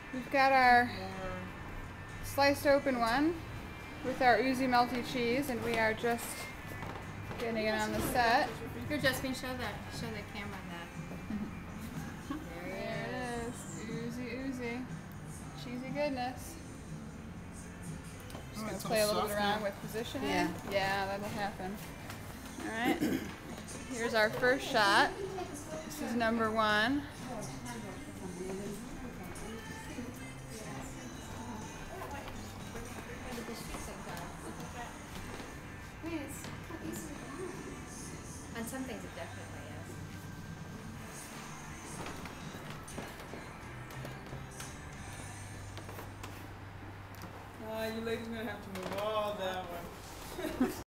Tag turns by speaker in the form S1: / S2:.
S1: We've got our sliced open one with our oozy melty cheese, and we are just getting it on the set.
S2: Here, Josephine, show the camera that.
S1: There it is. Oozy, oozy. Cheesy goodness. Just going to play a little bit around with positioning. Yeah, that'll happen. Alright. Here's our first shot. This is number 1.
S2: On some things it definitely is.
S3: You ladies are going to have to move all that one.